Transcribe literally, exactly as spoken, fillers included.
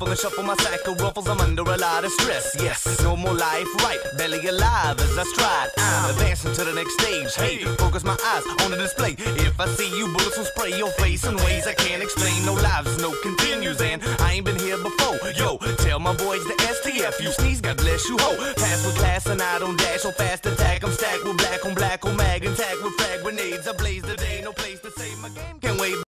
around and shuffle my sack of ruffles. I'm under a lot of stress. Yes, no more life, right? Barely alive as I stride. I'm advancing to the next stage. Hey, focus my eyes on the display. If I see you, bullets will spray your face in ways I can't explain. No lives, no continues, and I ain't been here before. Yo, tell my boys the S T F. You sneeze, God bless you, ho. Pass with class and I don't dash. So fast attack, I'm stacked with black on black on mag. Intact with frag grenades. I blaze the day, no place to save my game. Can't wait.